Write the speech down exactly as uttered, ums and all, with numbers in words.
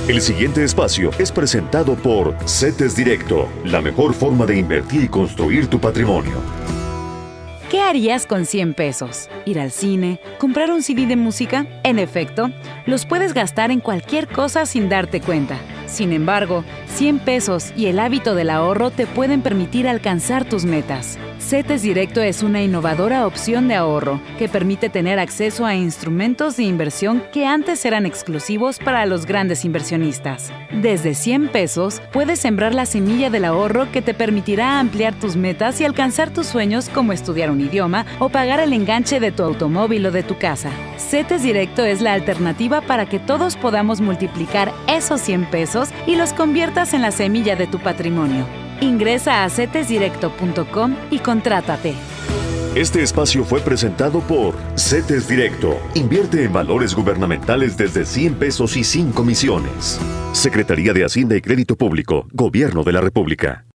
El siguiente espacio es presentado por CETES Directo, la mejor forma de invertir y construir tu patrimonio. ¿Qué harías con cien pesos? ¿Ir al cine? ¿Comprar un C D de música? En efecto, los puedes gastar en cualquier cosa sin darte cuenta. Sin embargo, cien pesos y el hábito del ahorro te pueden permitir alcanzar tus metas. CETES Directo es una innovadora opción de ahorro que permite tener acceso a instrumentos de inversión que antes eran exclusivos para los grandes inversionistas. Desde cien pesos puedes sembrar la semilla del ahorro que te permitirá ampliar tus metas y alcanzar tus sueños como estudiar un idioma o pagar el enganche de tu automóvil o de tu casa. CETES Directo es la alternativa para que todos podamos multiplicar esos cien pesos y los conviertas en la semilla de tu patrimonio. Ingresa a cetes directo punto com y contrátate. Este espacio fue presentado por CETES Directo. Invierte en valores gubernamentales desde cien pesos y sin comisiones. Secretaría de Hacienda y Crédito Público, Gobierno de la República.